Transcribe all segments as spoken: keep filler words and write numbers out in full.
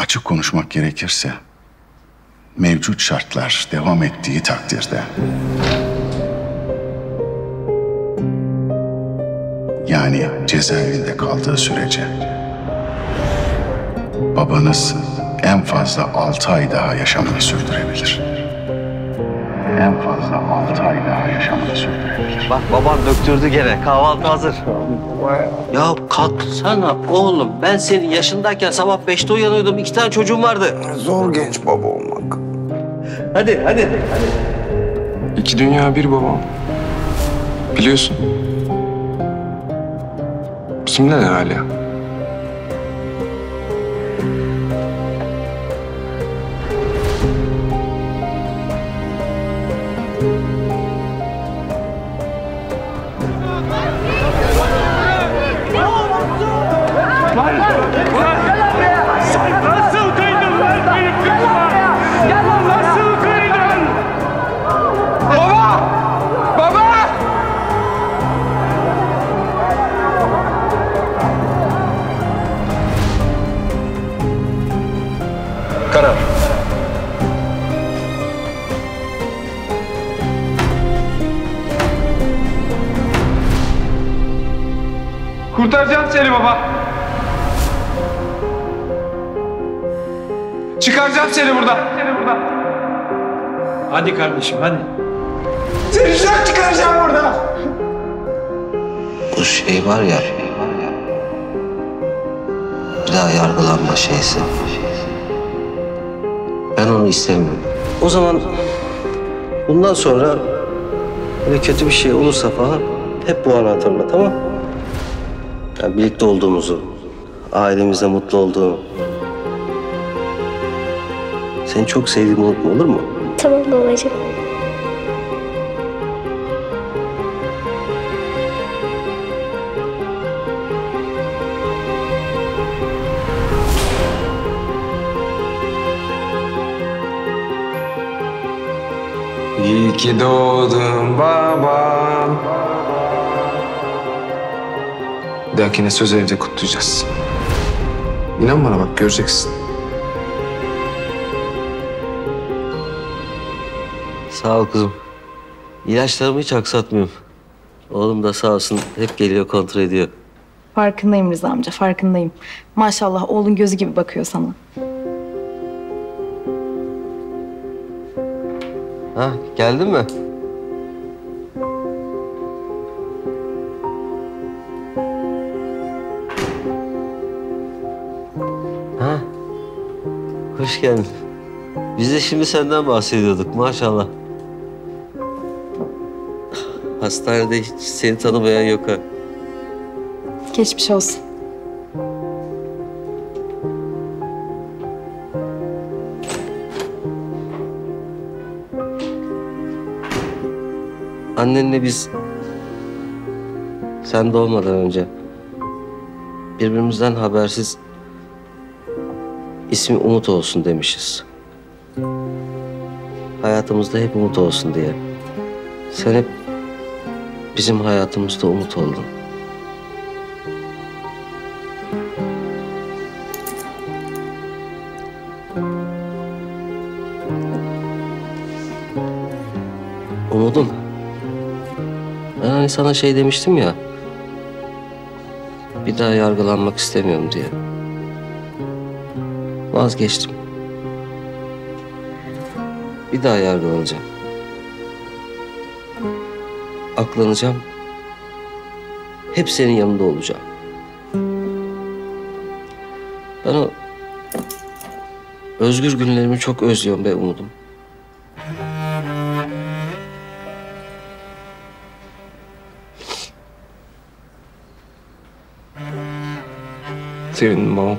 Açık konuşmak gerekirse, mevcut şartlar devam ettiği takdirde, yani cezaevinde kaldığı sürece, babanız en fazla altı ay daha yaşamayı sürdürebilir. En fazla altı ay daha yaşamayı sürdürebilir. Bak baban döktürdü gene. Kahvaltı hazır. Ya kalksana oğlum. Ben senin yaşındayken sabah beşte uyanıyordum. İki tane çocuğum vardı. Zor genç baba olmak. Hadi, hadi. hadi. İki dünya bir babam. Biliyorsun. Kimler hala? Nasıl kıydın lan benim kızıma? Nasıl kıydın? Baba! Baba! Karar. Kurtaracağım seni baba. Çıkaracağım seni buradan. Seni buradan. Hadi kardeşim hadi. Seni şu an çıkaracağım buradan. Bu şey var ya. Bir daha yargılanma şeysi. Ben onu istemiyorum. O zaman bundan sonra böyle kötü bir şey olursa falan hep bu anı hatırla, tamam mı? Yani birlikte olduğumuzu, ailemizle mutlu olduğumu. Seni çok sevdiğimi unutma, olur mu? Tamam babacığım. İyi ki doğdun babam. Bir dahakine söz evde kutlayacağız. İnan bana bak, göreceksin. Sağ ol kızım. İlaçlarımı hiç aksatmıyorum. Oğlum da sağ olsun hep geliyor kontrol ediyor. Farkındayım Rıza amca, farkındayım. Maşallah oğlun gözü gibi bakıyor sana. Ha, geldin mi? Ha, hoş geldin. Biz de şimdi senden bahsediyorduk maşallah. Hastanede hiç seni tanımayan yok ha. Geçmiş olsun. Annenle biz sen doğmadan önce birbirimizden habersiz ismi Umut olsun demişiz. Hayatımızda hep Umut olsun diye. Sen hep bizim hayatımızda Umut oldun. Umudum. Ben hani sana şey demiştim ya. Bir daha yargılanmak istemiyorum diye. Vazgeçtim. Bir daha yargılanacağım. Aklanacağım. Hep senin yanında olacağım. Ben o özgür günlerimi çok özlüyorum be Umudum. Sevindim babam.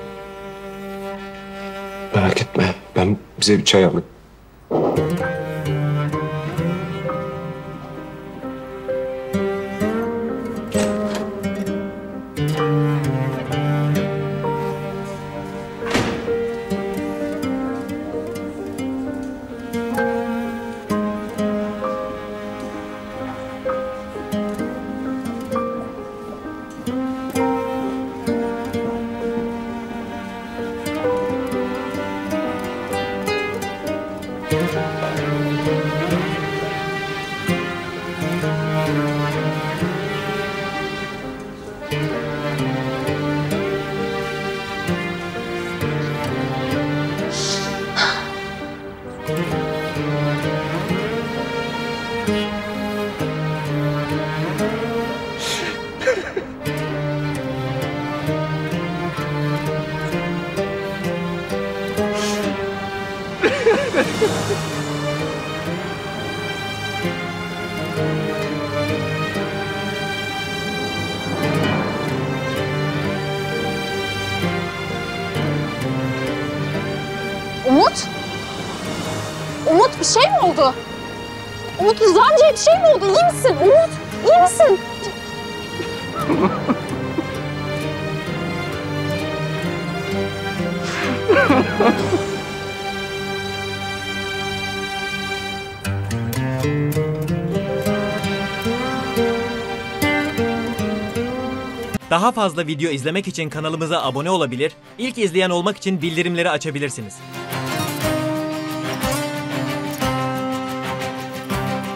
Merak etme, ben bize bir çay alayım. Umut? Umut bir şey mi oldu? Umut Rıza amcaya bir şey mi oldu? İyi misin Umut? İyi misin? Daha fazla video izlemek için kanalımıza abone olabilir, ilk izleyen olmak için bildirimleri açabilirsiniz.